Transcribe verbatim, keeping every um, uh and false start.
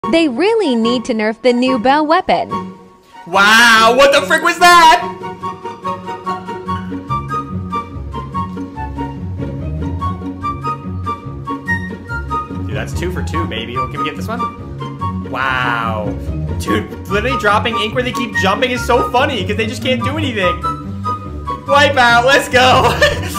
They really need to nerf the new bow weapon. Wow, what the frick was that? Dude, that's two for two, baby. Can we get this one? Wow. Dude, literally dropping ink where they keep jumping is so funny because they just can't do anything. Wipeout, let's go.